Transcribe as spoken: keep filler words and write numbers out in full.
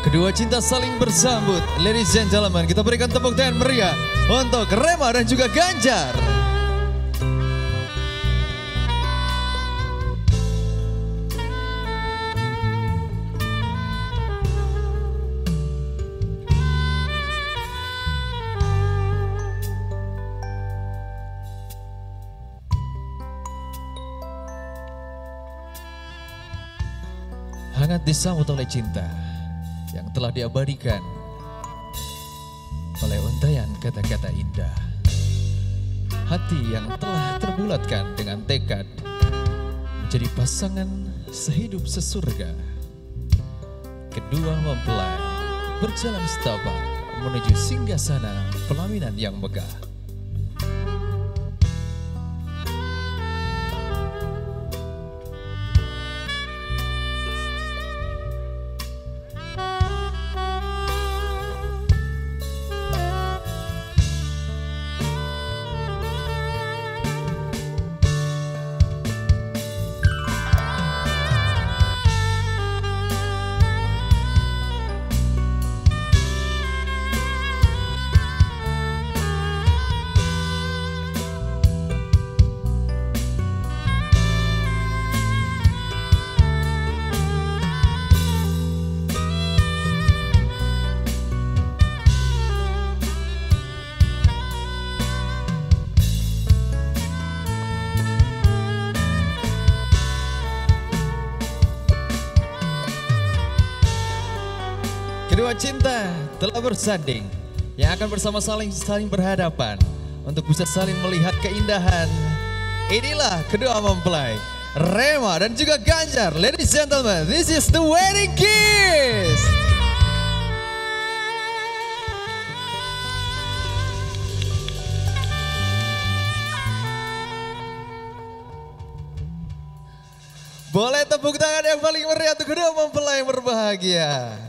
Kedua cinta saling bersambut. Ladies and gentlemen, kita berikan tepuk tangan meriah untuk Rema dan juga Ganjar. Hangat disambut oleh cinta yang telah diabadikan oleh untaian kata-kata indah. Hati yang telah terbulatkan dengan tekad menjadi pasangan sehidup sesurga. Kedua mempelai berjalan setapak menuju singgasana pelaminan yang megah. Kedua cinta telah bersanding yang akan bersama saling saling berhadapan untuk bisa saling melihat keindahan. Inilah kedua mempelai, Rema dan juga Ganjar. Ladies and gentlemen, this is the wedding kiss. Boleh tepuk tangan yang paling meriah untuk kedua mempelai yang berbahagia.